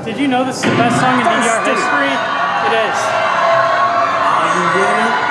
Did you know this is the best song in DDR history? It is. Are you ready?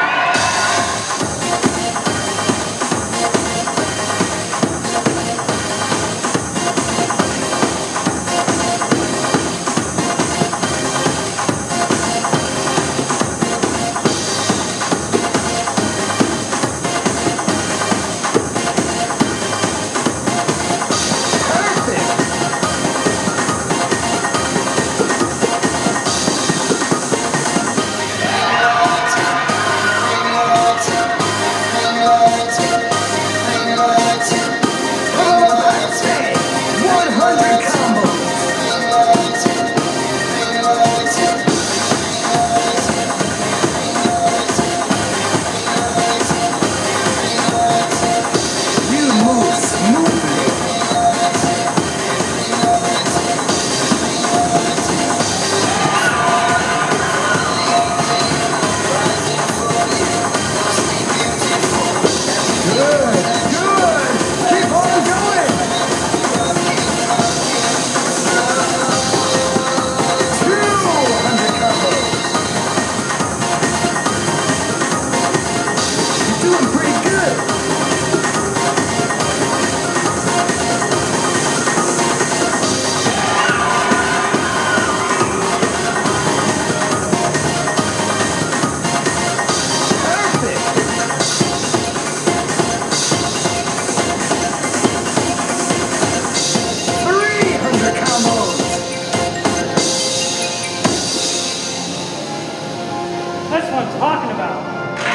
That's what I'm talking about.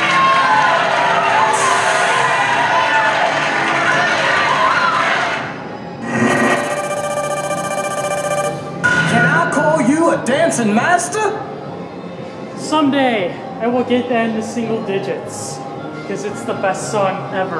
Can I call you a dancing master? Someday, I will get that into single digits, because it's the best song ever.